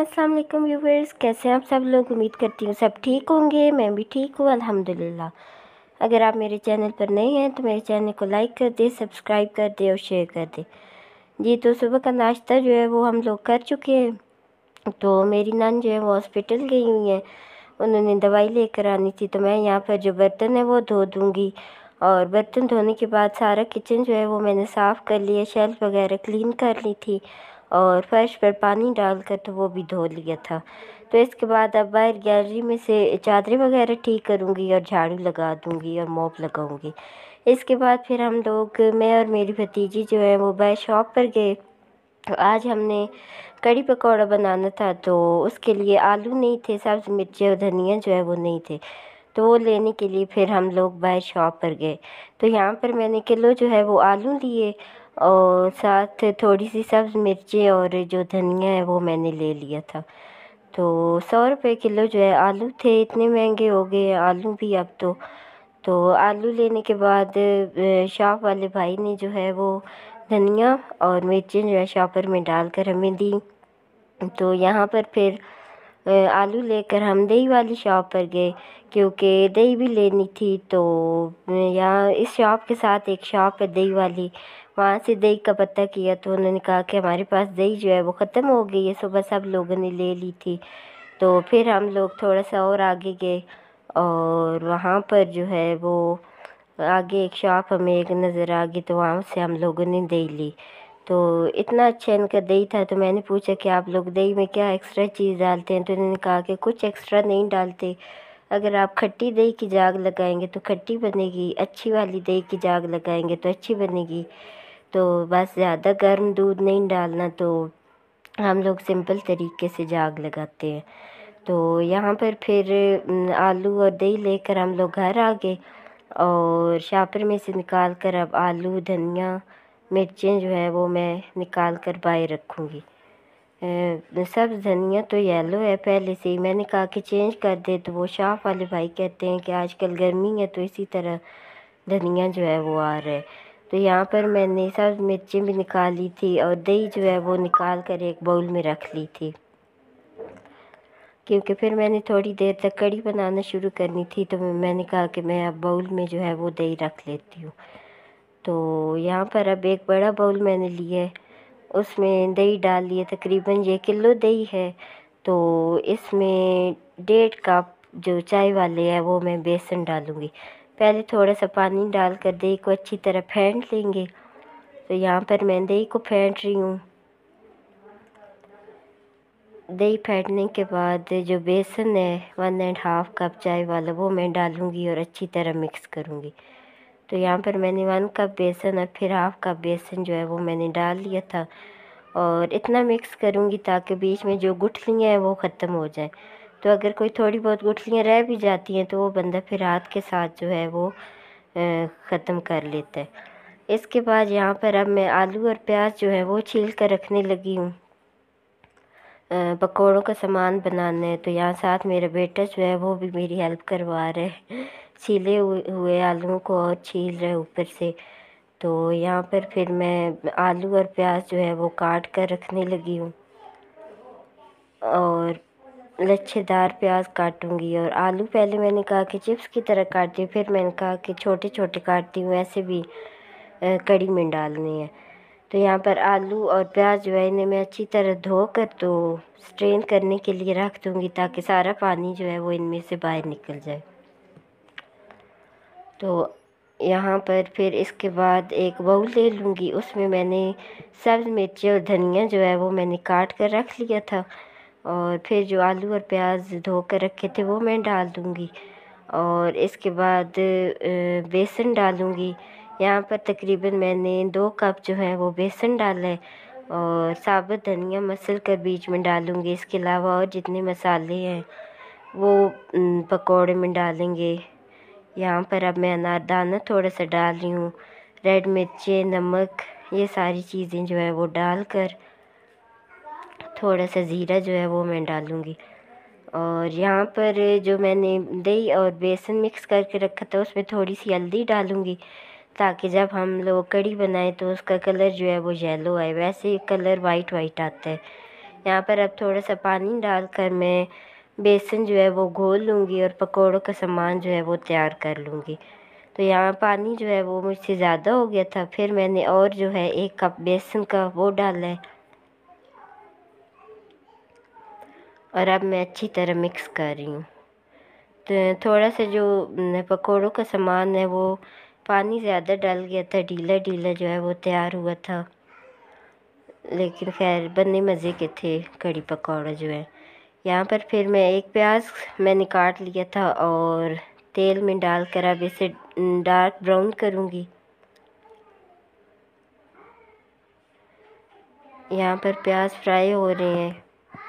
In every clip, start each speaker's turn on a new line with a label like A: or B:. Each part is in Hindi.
A: अस्सलाम वालेकुम व्यूवर्स, कैसे हैं आप सब लोग। उम्मीद करती हूँ सब ठीक होंगे। मैं भी ठीक हूँ अल्हम्दुलिल्लाह। अगर आप मेरे चैनल पर नए हैं तो मेरे चैनल को लाइक कर दें, सब्सक्राइब कर दें और शेयर कर दें। जी, तो सुबह का नाश्ता जो है वो हम लोग कर चुके हैं। तो मेरी नान जो है वो हॉस्पिटल गई हुई हैं, उन्होंने दवाई लेकर आनी थी। तो मैं यहाँ पर जो बर्तन है वो धो दूँगी। और बर्तन धोने के बाद सारा किचन जो है वो मैंने साफ़ कर लिया, शेल्फ़ वगैरह क्लीन कर ली थी और फर्श पर पानी डालकर तो वो भी धो लिया था। तो इसके बाद अब बाहर गैलरी में से चादरें वगैरह ठीक करूँगी और झाड़ू लगा दूँगी और मॉप लगाऊँगी। इसके बाद फिर हम लोग, मैं और मेरी भतीजी जो है वो बाहर शॉप पर गए। तो आज हमने कड़ी पकौड़ा बनाना था, तो उसके लिए आलू नहीं थे, सब्ज़ मिर्ची और धनिया जो है वो नहीं थे। तो वो लेने के लिए फिर हम लोग बाहर शॉप पर गए। तो यहाँ पर मैंने किलो जो है वो आलू लिए और साथ थोड़ी सी सब्ज़ मिर्ची और जो धनिया है वो मैंने ले लिया था। तो 100 रुपये किलो जो है आलू थे, इतने महंगे हो गए हैं आलू भी अब तो आलू लेने के बाद शॉप वाले भाई ने जो है वो धनिया और मिर्ची जो है शॉपर में डालकर हमें दी। तो यहाँ पर फिर आलू लेकर हम दही वाली शॉप पर गए, क्योंकि दही भी लेनी थी। तो यहाँ इस शॉप के साथ एक शॉप है दही वाली, वहाँ से दही का पता किया तो उन्होंने कहा कि हमारे पास दही जो है वो ख़त्म हो गई है, सुबह सब लोगों ने ले ली थी। तो फिर हम लोग थोड़ा सा और आगे गए और वहाँ पर जो है वो आगे एक शॉप हमें एक नज़र आ गई, तो वहाँ से हम लोगों ने दही ली। तो इतना अच्छा इनका दही था। तो मैंने पूछा कि आप लोग दही में क्या एक्स्ट्रा चीज़ डालते हैं, तो इन्होंने कहा कि कुछ एक्स्ट्रा नहीं डालते। अगर आप खट्टी दही की जाग लगाएंगे तो खट्टी बनेगी, अच्छी वाली दही की जाग लगाएंगे तो अच्छी बनेगी। तो बस ज़्यादा गर्म दूध नहीं डालना, तो हम लोग सिंपल तरीके से जाग लगाते हैं। तो यहाँ पर फिर आलू और दही लेकर हम लोग घर आ गए और शॉपर में से निकाल कर अब आलू धनिया मिर्चें जो है वो मैं निकाल कर बाहर रखूँगी। सब्ज़ धनिया तो येलो है पहले से ही, मैंने कहा कि चेंज कर दे, तो वो शॉप वाले भाई कहते हैं कि आजकल गर्मी है तो इसी तरह धनिया जो है वो आ रहा है। तो यहाँ पर मैंने सब्ज़ मिर्चें भी निकाली थी और दही जो है वो निकाल कर एक बाउल में रख ली थी, क्योंकि फिर मैंने थोड़ी देर तक कड़ी बनाना शुरू करनी थी। तो मैंने कहा कि मैं अब बाउल में जो है वो दही रख लेती हूँ। तो यहाँ पर अब एक बड़ा बाउल मैंने लिया है, उसमें दही डाल लिए, तकरीबन ये किलो दही है। तो इसमें 1.5 कप जो चाय वाले हैं वो मैं बेसन डालूँगी। पहले थोड़ा सा पानी डालकर दही को अच्छी तरह फेंट लेंगे। तो यहाँ पर मैं दही को फेंट रही हूँ। दही फेंटने के बाद जो बेसन है 1.5 कप चाय वाला वो मैं डालूँगी और अच्छी तरह मिक्स करूँगी। तो यहाँ पर मैंने 1 कप बेसन और फिर 1/2 कप बेसन जो है वो मैंने डाल लिया था और इतना मिक्स करूँगी ताकि बीच में जो गुठलियाँ हैं वो ख़त्म हो जाए। तो अगर कोई थोड़ी बहुत गुठलियाँ रह भी जाती हैं तो वो बंदा फिर हाथ के साथ जो है वो ख़त्म कर लेता है। इसके बाद यहाँ पर अब मैं आलू और प्याज जो है वो छील कर रखने लगी हूँ। पकौड़ों का सामान बनाना है, तो यहाँ साथ मेरा बेटा जो है वो भी मेरी हेल्प करवा रहा है, छीले हुए आलूओं को और छील रहे ऊपर से। तो यहाँ पर फिर मैं आलू और प्याज जो है वो काट कर रखने लगी हूँ और लच्छेदार प्याज काटूंगी। और आलू पहले मैंने कहा कि चिप्स की तरह काटती हूँ, फिर मैंने कहा कि छोटे छोटे काटती हूँ, ऐसे भी कड़ी में डालने हैं। तो यहाँ पर आलू और प्याज जो है इन्हें मैं अच्छी तरह धोकर तो स्ट्रेन करने के लिए रख दूँगी, ताकि सारा पानी जो है वो इनमें से बाहर निकल जाए। तो यहाँ पर फिर इसके बाद एक बाउल ले लूँगी, उसमें मैंने सब्ज़ मिर्ची और धनिया जो है वो मैंने काट कर रख लिया था और फिर जो आलू और प्याज धो कर रखे थे वो मैं डाल दूँगी और इसके बाद बेसन डालूँगी। यहाँ पर तकरीबन मैंने 2 कप जो है वो बेसन डाला है और साबुत धनिया मसल कर बीच में डालूँगी। इसके अलावा और जितने मसाले हैं वो पकौड़े में डालेंगे। यहाँ पर अब मैं अनारदाना थोड़ा सा डाल रही हूँ, रेड मिर्ची, नमक, ये सारी चीज़ें जो है वो डालकर थोड़ा सा ज़ीरा जो है वो मैं डालूँगी। और यहाँ पर जो मैंने दही और बेसन मिक्स करके रखा था उसमें थोड़ी सी हल्दी डालूँगी, ताकि जब हम लोग कड़ी बनाएं तो उसका कलर जो है वो येलो आए, वैसे कलर वाइट वाइट आता है। यहाँ पर अब थोड़ा सा पानी डालकर मैं बेसन जो है वो घोल लूँगी और पकौड़ों का सामान जो है वो तैयार कर लूँगी। तो यहाँ पानी जो है वो मुझसे ज़्यादा हो गया था, फिर मैंने और जो है 1 कप बेसन का वो डाला है और अब मैं अच्छी तरह मिक्स कर रही हूँ। तो थोड़ा सा जो पकौड़ों का सामान है वो पानी ज़्यादा डल गया था, ढीला ढीला जो है वो तैयार हुआ था, लेकिन खैर बनने मज़े के थे कड़ी पकौड़ा जो है। यहाँ पर फिर मैं एक प्याज मैंने काट लिया था और तेल में डालकर अब इसे डार्क ब्राउन करूँगी। यहाँ पर प्याज फ्राई हो रहे हैं।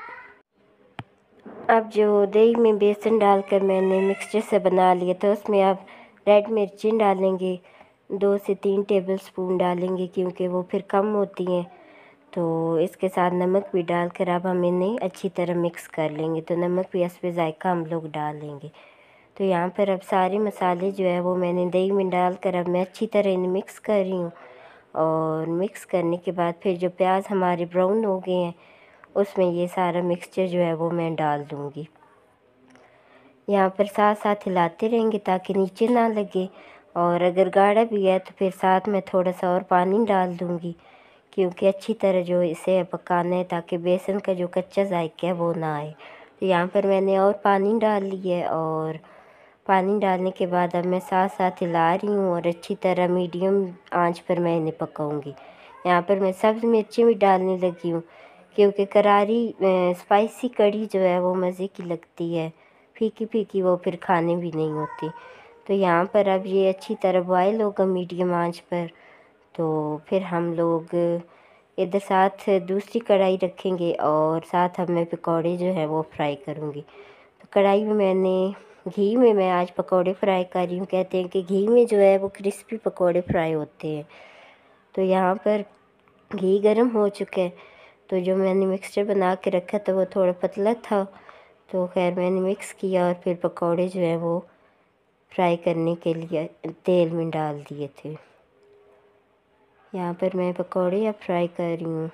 A: अब जो दही में बेसन डालकर मैंने मिक्सचर से बना लिया था उसमें अब रेड मिर्चें डालेंगे, 2 से 3 टेबलस्पून डालेंगे क्योंकि वो फिर कम होती हैं। तो इसके साथ नमक भी डालकर अब हम इन्हें अच्छी तरह मिक्स कर लेंगे। तो नमक भी इस पे जायका हम लोग डाल लेंगे। तो यहाँ पर अब सारे मसाले जो है वो मैंने दही में डालकर अब मैं अच्छी तरह इन्हें मिक्स कर रही हूँ। और मिक्स करने के बाद फिर जो प्याज हमारे ब्राउन हो गए हैं उसमें ये सारा मिक्सचर जो है वो मैं डाल दूँगी। यहाँ पर साथ साथ हिलाते रहेंगे ताकि नीचे ना लगे, और अगर गाढ़ा भी है तो फिर साथ में थोड़ा सा और पानी डाल दूँगी क्योंकि अच्छी तरह जो इसे पकाना है ताकि बेसन का जो कच्चा जायका है वो ना आए। तो यहाँ पर मैंने और पानी डाल लिया है और पानी डालने के बाद अब मैं साथ साथ हिला रही हूँ और अच्छी तरह मीडियम आंच पर मैं इन्हें पकाऊंगी। यहाँ पर मैं सब्ज़ मिर्चें भी डालने लगी हूँ क्योंकि करारी स्पाइसी कड़ी जो है वो मज़े की लगती है, फीकी फीकी वो फिर खाने भी नहीं होती। तो यहाँ पर अब ये अच्छी तरह बॉयल होगा मीडियम आंच पर। तो फिर हम लोग इधर साथ दूसरी कढ़ाई रखेंगे और साथ अब मैं पकौड़े जो है वो फ्राई करूँगी। तो कढ़ाई में मैंने घी में मैं आज पकौड़े फ्राई कर रही हूँ। कहते हैं कि घी में जो है वो क्रिस्पी पकौड़े फ्राई होते हैं। तो यहाँ पर घी गर्म हो चुका है। तो जो मैंने मिक्सचर बना के रखा था वो थोड़ा पतला था, तो खैर मैंने मिक्स किया और फिर पकौड़े जो है वो फ्राई करने के लिए तेल में डाल दिए थे। यहाँ पर मैं पकौड़े अब फ्राई कर रही हूँ।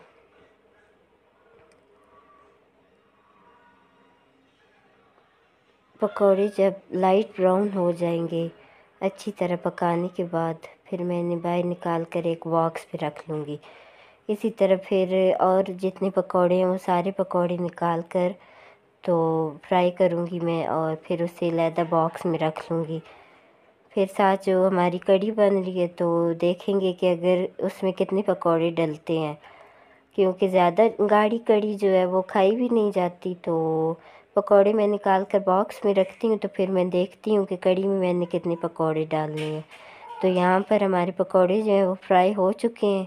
A: पकौड़े जब लाइट ब्राउन हो जाएंगे अच्छी तरह पकाने के बाद फिर मैं इन्हें बाहर निकाल कर एक बॉक्स पे रख लूँगी। इसी तरह फिर और जितने पकौड़े हैं वो सारे पकौड़े निकाल कर तो फ्राई करूँगी मैं और फिर उसे अलहदा बॉक्स में रख लूँगी। फिर साथ जो हमारी कढ़ी बन रही है तो देखेंगे कि अगर उसमें कितने पकौड़े डलते हैं, क्योंकि ज़्यादा गाढ़ी कढ़ी जो है वो खाई भी नहीं जाती। तो पकौड़े मैं निकाल कर बॉक्स में रखती हूँ तो फिर मैं देखती हूँ कि कढ़ी में मैंने कितने पकौड़े डालने हैं। तो यहाँ पर हमारे पकौड़े जो हैं वो फ्राई हो चुके हैं।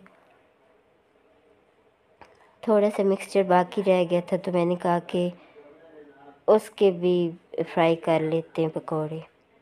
A: थोड़ा सा मिक्सचर बाकी रह गया था तो मैंने कहा कि उसके भी फ्राई कर लेते हैं पकौड़े।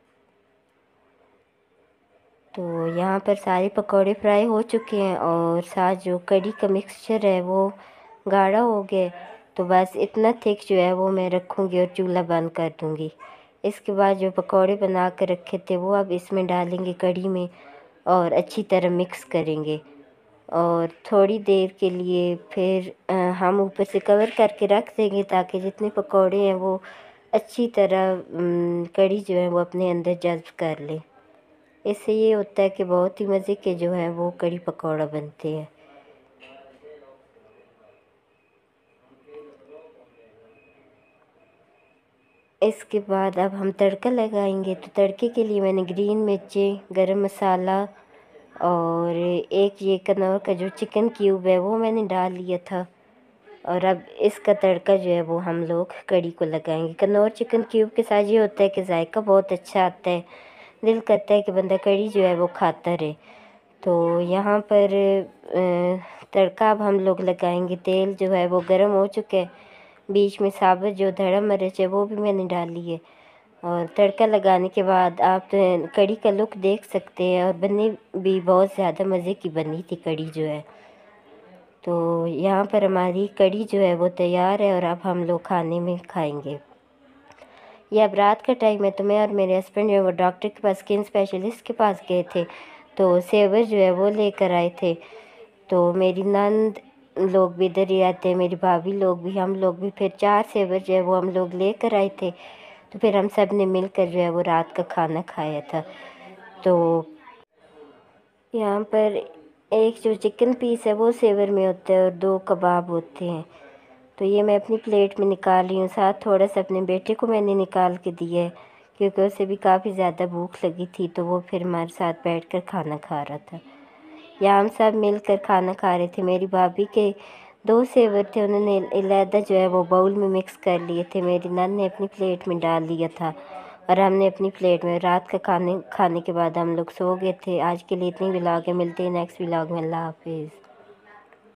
A: तो यहाँ पर सारे पकौड़े फ्राई हो चुके हैं और साथ जो कढ़ी का मिक्सचर है वो गाढ़ा हो गया। तो बस इतना थिक जो है वो मैं रखूँगी और चूल्हा बंद कर दूँगी। इसके बाद जो पकौड़े बना कर रखे थे वो अब इसमें डालेंगे कढ़ी में और अच्छी तरह मिक्स करेंगे और थोड़ी देर के लिए फिर हम ऊपर से कवर करके रख देंगे ताकि जितने पकौड़े हैं वो अच्छी तरह कढ़ी जो है वो अपने अंदर जज़्ब कर लें। इससे ये होता है कि बहुत ही मज़े के जो है वो कढ़ी पकौड़ा बनते हैं। इसके बाद अब हम तड़का लगाएंगे। तो तड़के के लिए मैंने ग्रीन मिर्ची, गरम मसाला और एक ये कनौर का जो चिकन क्यूब है वो मैंने डाल लिया था। और अब इसका तड़का जो है वो हम लोग कढ़ी को लगाएंगे। कनौर चिकन क्यूब के साथ ये होता है कि जायका बहुत अच्छा आता है, दिल करता है कि बंदा कढ़ी जो है वो खाता रहे। तो यहाँ पर तड़का अब हम लोग लगाएंगे। तेल जो है वो गर्म हो चुका है, बीच में साबुत जो धड़ा मिर्च है वो भी मैंने डाली है। और तड़का लगाने के बाद आप कढ़ी का लुक देख सकते हैं और बनी भी बहुत ज़्यादा मज़े की बनी थी कढ़ी जो है। तो यहाँ पर हमारी कढ़ी जो है वो तैयार है और अब हम लोग खाने में खाएंगे। ये अब रात का टाइम है तो मैं और मेरे हस्बैंड जो है वो डॉक्टर के पास, स्किन स्पेशलिस्ट के पास गए थे। तो सेवर जो है वो लेकर आए थे। तो मेरी नंद लोग भी इधर ही रहते हैं, मेरी भाभी लोग भी, हम लोग भी। फिर 4 सेवर जो है वो हम लोग लेकर आए थे, तो फिर हम सब ने मिलकर जो है वो रात का खाना खाया था। तो यहाँ पर एक जो चिकन पीस है वो सेवर में होता है और 2 कबाब होते हैं। तो ये मैं अपनी प्लेट में निकाल रही हूँ। साथ थोड़ा सा अपने बेटे को मैंने निकाल के दिया है, क्योंकि उसे भी काफ़ी ज़्यादा भूख लगी थी, तो वो फिर हमारे साथ बैठकर खाना खा रहा था। या हम सब मिलकर खाना खा रहे थे। मेरी भाभी के 2 सेवर थे, उन्होंने अलहदा जो है वो बाउल में मिक्स कर लिए थे, मेरी नन ने अपनी प्लेट में डाल लिया था और हमने अपनी प्लेट में। रात का खाने के बाद हम लोग सो गए थे। आज के लिए इतनी व्लॉग है, मिलते हैं नेक्स्ट व्लॉग में। अल्लाह हाफिज़।